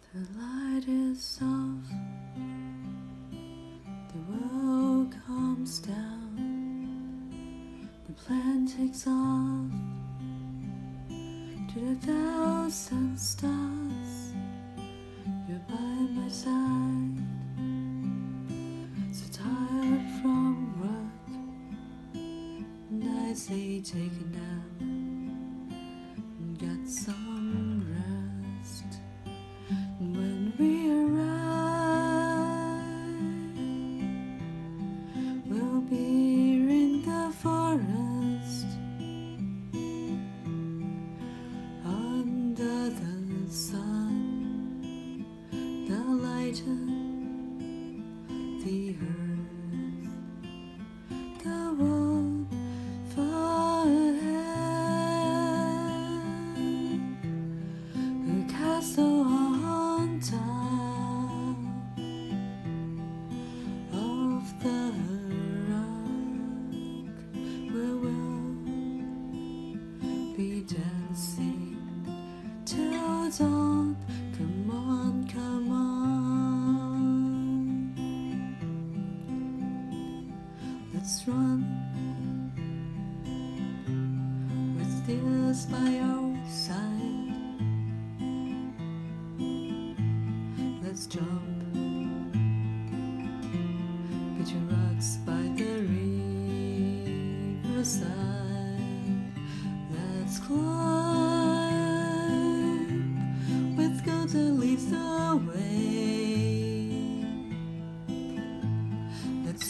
The light is off, the world calms down, the plan takes off to the thousand stars. You're by my side, so tired from work, and I say take a nap and get some rest. And when we arrive, we'll be in the forest, under the sun, the lighten the earth, the world far ahead, a castle on top of the rock, where we'll be dancing till dawn. Come on, come on, let's run with tears by our side. Let's jump between rocks by the riverside. Let's climb with gold that leads the way. Let's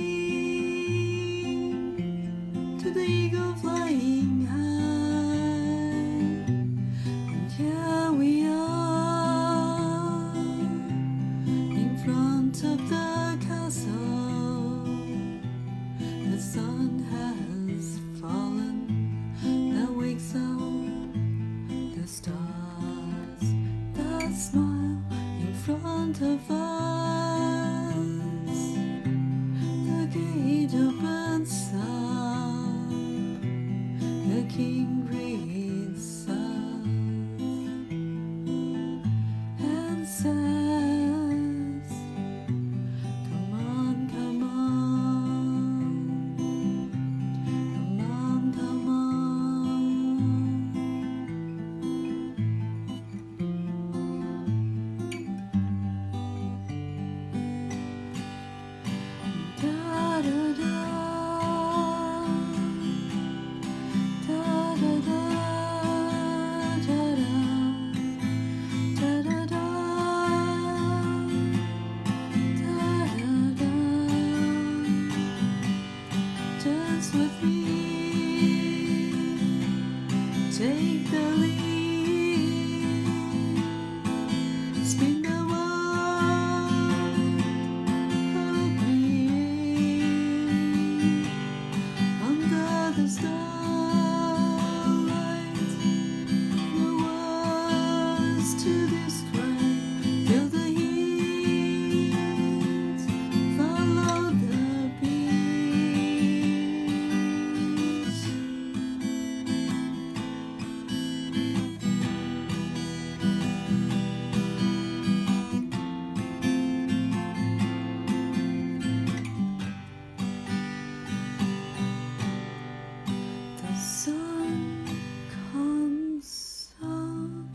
sing to the eagle flying high. And here we are in front of the castle. The sun has fallen, that wakes up the stars that smile in front of us. The gate opens up, the king greets us and says, come on, come on, come on, come on. Da da da, da da da, da da, da da da, da da da. Dance with me, take the lead, spin the world, hold me under the starlight. No words to describe. Feel the heat, follow the beat. The sun comes up,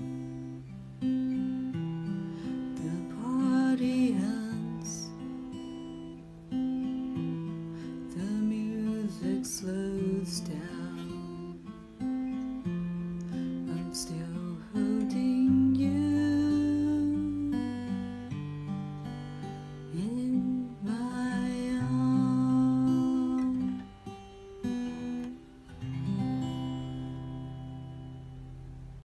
the party ends, the music slows down.